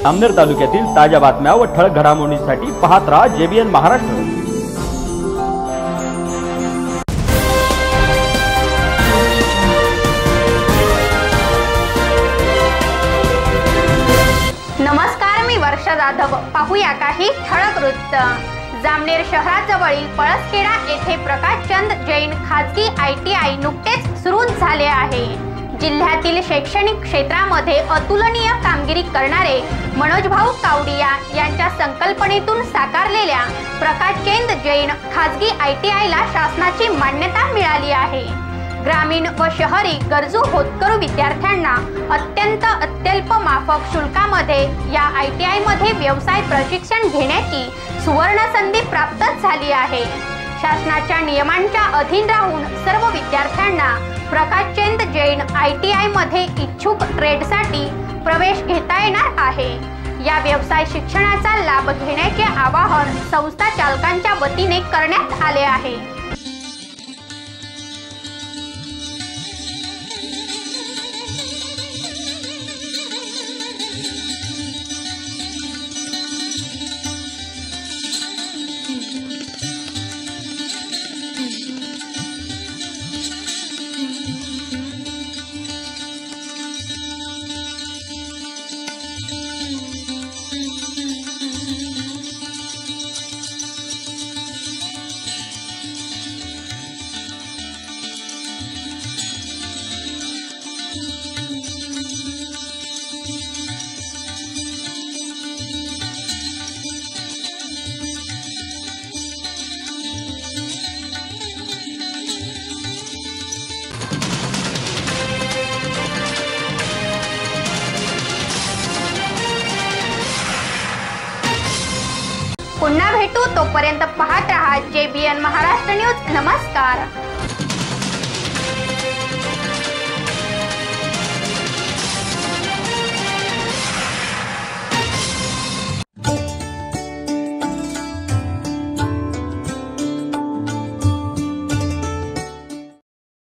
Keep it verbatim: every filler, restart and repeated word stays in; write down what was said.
अमनेर तालुक्यातील ताज्या बातम्या व ठळक घडामोडींसाठी पाहत रहा जेबीएन महाराष्ट्र। नमस्कार, मी वर्षा जाधव। पाहूया काही ठळक वृत्त। जामनेर शहराजवळील पळसखेडा येथे प्रकाशचंद जैन खाजगी आय टी आय नुकतेच सुरू झाले आहे। जिल्ह्यातील शैक्षणिक क्षेत्रामध्ये अतुलनीय कामगिरी करणारे मनोजभाऊ कावडिया यांच्या संकल्पनेतून साकारलेल्या प्रकाशचंद जैन खाजगी आय टी आय ला शासनाची मान्यता मिळाली आहे। ग्रामीण व शहरी गरजू होतकरू विद्यार्थ्यांना अत्यंत अत्यल्प माफक शुल्कामध्ये या आय टी आय मध्ये व्यवसाय प्रशिक्षण घेण्याची सुवर्ण संधी प्राप्त झाली आहे। शासनाच्या नियमांच्या अधीन राहून सर्व विद्यार्थ्यांना Prakashchand Jain I T I मध्ये इच्छुक ट्रेडसाठी प्रवेश घेता येणार आहे। या व्यवसाय शिक्षणाचा लाभ घेण्याचे आवाहन संस्था चालकांच्या वतीने करण्यात आले आहे। पुन्हा भेटू, तोपर्यंत पाहत रहा जेबीएन महाराष्ट्र न्यूज। नमस्कार।